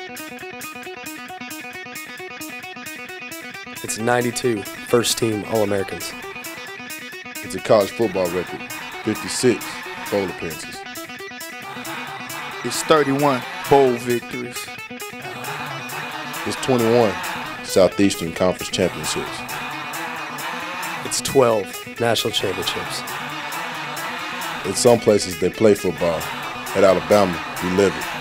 It's 92 first-team All-Americans. It's a college football record, 56 bowl appearances. It's 31 bowl victories. It's 21 Southeastern Conference championships. It's 12 national championships. In some places they play football. At Alabama, we live it.